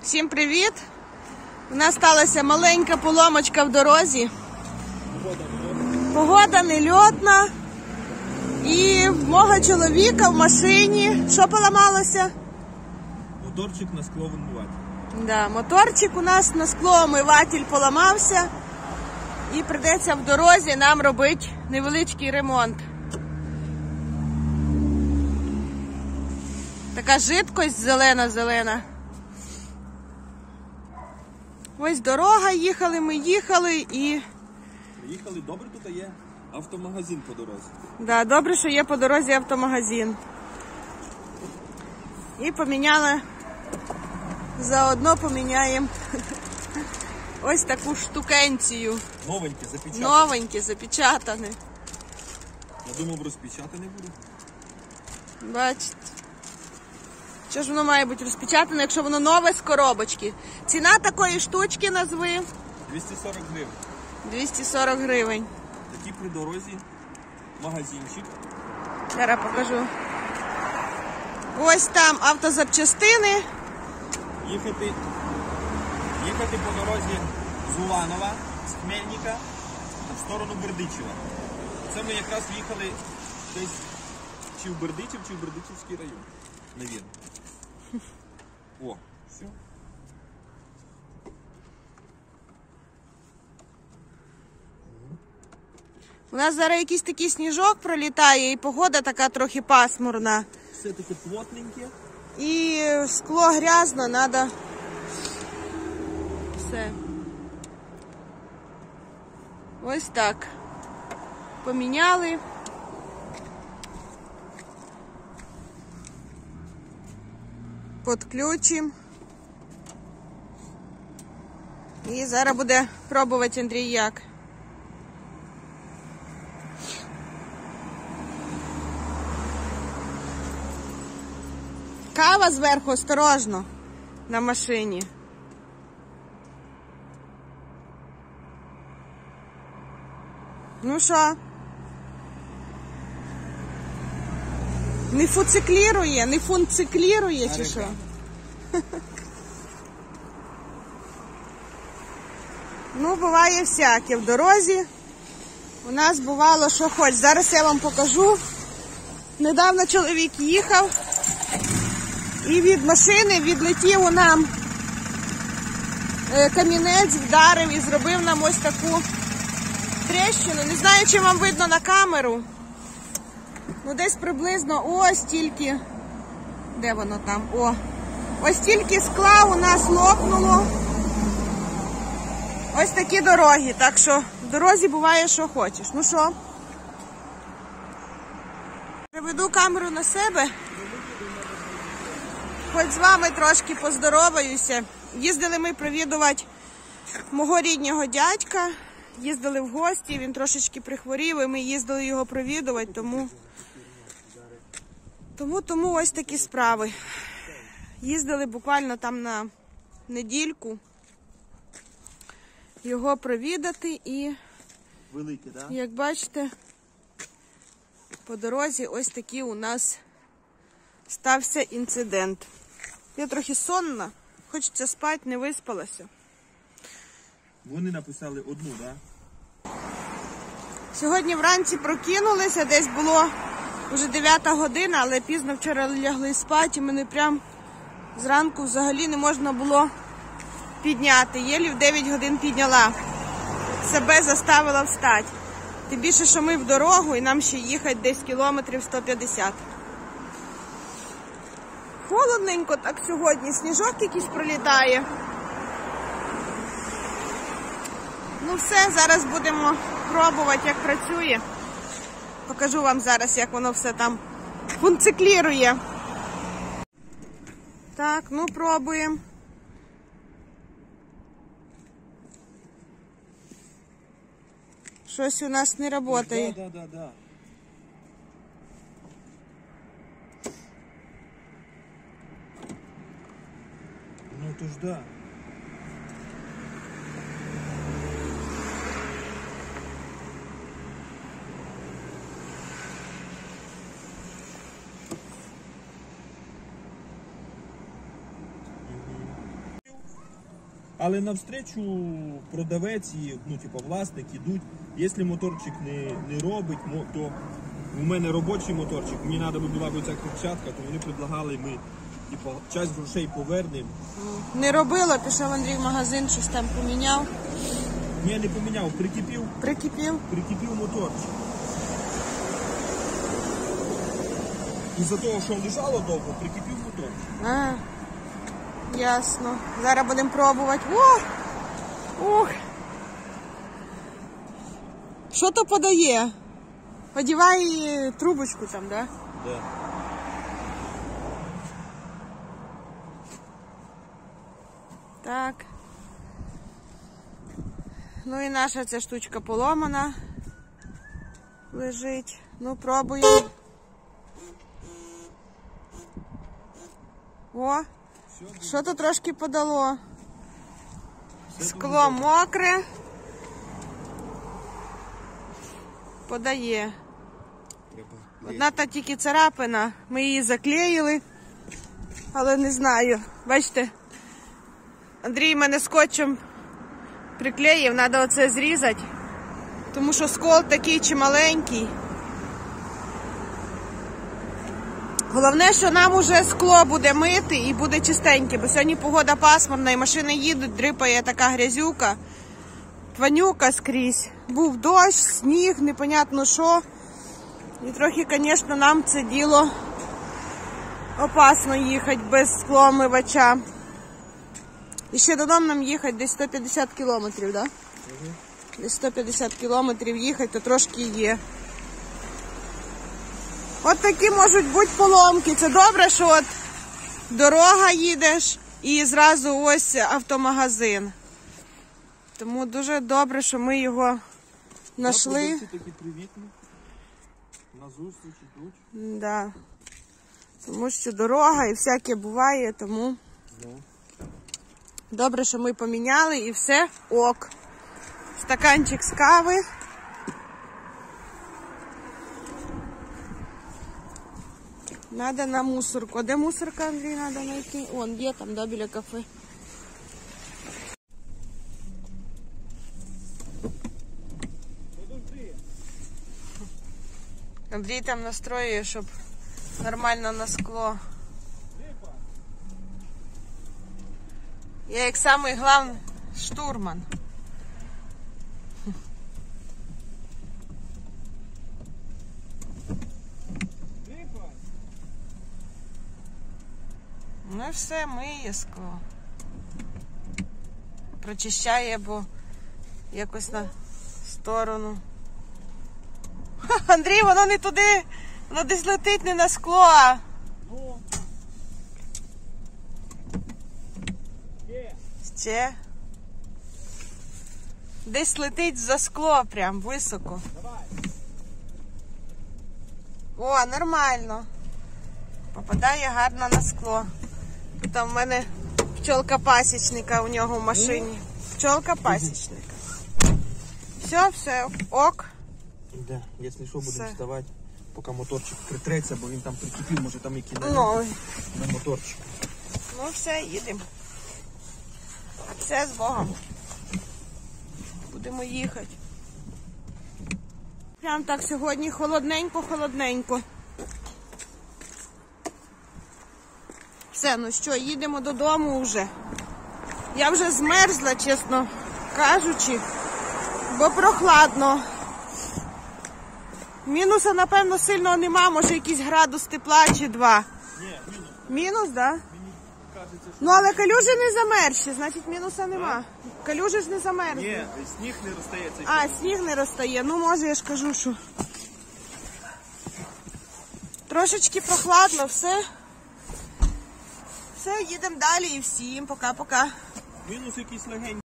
Всім привіт! У нас сталася маленька поломочка в дорозі. Погода нельотна. І в мого чоловіка в машині. Що поламалося? Моторчик на склоомиватель. Да, моторчик у нас на склоомиватель поламався. І прийдеться в дорозі нам робити невеличкий ремонт. Така жидкость зелена-зелена. Ось дорога, ми їхали і... Приїхали, добре тут є автомагазин по дорозі. Да, добре, що є по дорозі автомагазин. І поміняли, заодно поміняємо ось таку штукенцію. Новеньке, запечатане. Новеньке, запечатане. Я думав, розпечатане буде. Бачите. Що ж воно має бути розпечатане, якщо воно нове з коробочки? Ціна такої штучки назви? 240 гривень. 240 гривень. Такий при дорозі магазинчик. Зараз покажу. Ось там автозапчастини. Їхати по дорозі з Уланова, з Хмельника в сторону Бердичева. Це ми якраз їхали десь чи в Бердичів, чи в Бердичівський район. Навірно. О, все. У нас зараз якийсь такий сніжок пролітає і погода така трохи пасмурна. Все таке плотненьке. І скло грязно, треба все. Ось так. Поміняли. Підключимо. І зараз буде пробувати Андрій як. Кава зверху, осторожно, на машині. Ну що? Не функціонує, не функціонує чи що? Ну, буває всяке в дорозі. У нас бувало, що хоч. Зараз я вам покажу. Недавно чоловік їхав і від машини відлетів у нам камінець, вдарив і зробив нам ось таку тріщину. Не знаю, чи вам видно на камеру. Ну, десь приблизно ось тільки, де воно там, о, ось тільки скла у нас лопнуло. Ось такі дороги, так що в дорозі буває, що хочеш. Ну що? Переведу камеру на себе, хоч з вами трошки поздороваюся. Їздили ми провідувати мого рідного дядька, їздили в гості, він трошечки прихворів, і ми їздили його провідувати, тому ось такі справи. Їздили буквально там на недільку його провідати і, велике, да? Як бачите, по дорозі ось такий у нас стався інцидент. Я трохи сонна, хочеться спати, не виспалася. Вони написали одну, да? Сьогодні вранці прокинулися, десь було вже 9 година, але пізно вчора лягли спати, і мене прям зранку взагалі не можна було підняти. Єлі в 9 годин підняла. Себе заставила встати. Тим більше, що ми в дорогу і нам ще їхати десь кілометрів 150. Холодненько так сьогодні, сніжок якийсь пролітає. Ну все, зараз будемо пробувати, як працює. Покажу вам зараз, як воно все там функціонує. Так, ну пробуємо. Щось у нас не працює. Да. Ну то ж да. Але навстречу продавець і власник ідуть. Якщо моторчик не робить, то у мене робочий моторчик, мені треба була б ця кричатка, то вони предлагали, ми часть грошей повернемо. Не робило, пішов Андрій в магазин, щось там поміняв. Ні, не поміняв, прикипів. Прикипів моторчик. Із-за того, що лежало довго, прикипів моторчик. Ясно. Зараз будемо пробувати. Ух! Що то подає? Подівай трубочку там, да? Да. Так. Ну і наша ця штучка поломана. Лежить. Ну, пробуємо. О! Що то трошки подало? Скло мокре. Подає. Одна та тільки царапина. Ми її заклеїли. Але не знаю. Бачите? Андрій мене скотчем приклеїв. Треба оце зрізати. Тому що скол такий чималенький. Головне, що нам уже скло буде мити і буде чистеньке, бо сьогодні погода пасмурна і машини їдуть, дрипає така грязюка, тванюка скрізь. Був дощ, сніг, непонятно що. І трохи, звісно, нам це діло опасно їхати без склоомивача. І ще додому нам їхати десь 150 кілометрів, так? Да? Десь 150 кілометрів їхати, то трошки є. От такі можуть бути поломки. Це добре, що от дорога їдеш і зразу ось автомагазин. Тому дуже добре, що ми його знайшли. Продавці такі привітні. На зустріч йдуть. Да. Тому що дорога і всяке буває, тому добре, що ми поміняли і все ок. Стаканчик з кави. Надо на мусорку. А де мусорка, Андрій, треба знайти? Вон, є там, да, біля кафе. Андрій там настроює, щоб нормально на скло. Я як самий главний штурман. Ну і все, миє скло. Прочищає, бо якось на сторону. Ха, Андрій, воно не туди, воно десь летить не на скло, а... Ще. Десь летить за скло прям, високо. О, нормально. Попадає гарно на скло. Там в мене пчолка пасічника у нього в машині. Пчолка пасічника. Все, ок. Да, якщо що, будемо вставати, поки моторчик притреться, бо він там прикипів, може там який на моторчик. Ну все, їдемо. Все з Богом. Будемо їхати. Прям так сьогодні холодненько. Все, ну що, їдемо додому вже. Я вже змерзла, чесно кажучи, бо прохладно. Мінуса, напевно, сильного нема, може якийсь градус тепла чи 2. Ні, мінус. Мінус, так? Да? Мені кажеться, що... Ну, але калюжі не замерзші, значить мінуса нема. Калюжі ж не замерзли. Ні, сніг не розстається. А, сніг не розтає. Ну, може, я ж кажу, що... Трошечки прохладно, все. Все, їдемо далі і всім. Пока-пока. Мінус якийсь легенький.